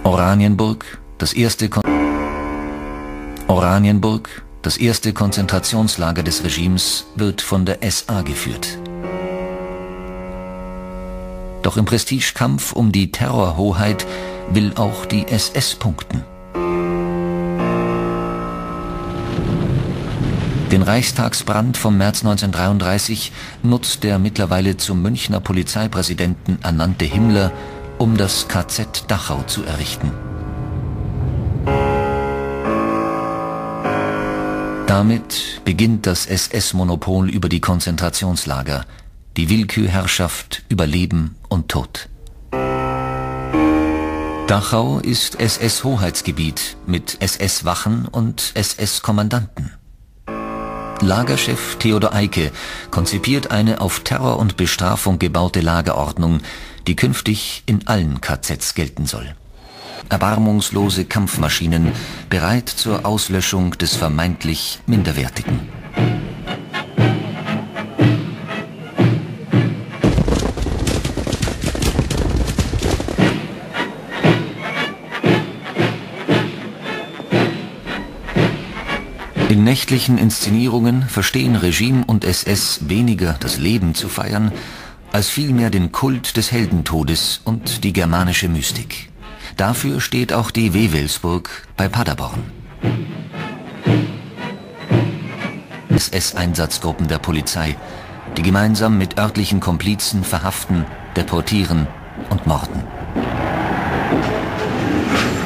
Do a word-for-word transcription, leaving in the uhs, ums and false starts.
Oranienburg, das erste Kon Oranienburg, das erste Konzentrationslager des Regimes, wird von der S A geführt. Doch im Prestigekampf um die Terrorhoheit will auch die S S punkten. Den Reichstagsbrand vom März neunzehnhundertdreiunddreißig nutzt der mittlerweile zum Münchner Polizeipräsidenten ernannte Himmler, um das K Z Dachau zu errichten. Damit beginnt das S S-Monopol über die Konzentrationslager, die Willkürherrschaft über Leben und Tod. Dachau ist S S-Hoheitsgebiet mit S S-Wachen und S S-Kommandanten. Lagerchef Theodor Eicke konzipiert eine auf Terror und Bestrafung gebaute Lagerordnung, die künftig in allen K Zs gelten soll. Erbarmungslose Kampfmaschinen, bereit zur Auslöschung des vermeintlich Minderwertigen. In nächtlichen Inszenierungen verstehen Regime und S S weniger das Leben zu feiern, als vielmehr den Kult des Heldentodes und die germanische Mystik. Dafür steht auch die Wewelsburg bei Paderborn. S S-Einsatzgruppen der Polizei, die gemeinsam mit örtlichen Komplizen verhaften, deportieren und morden.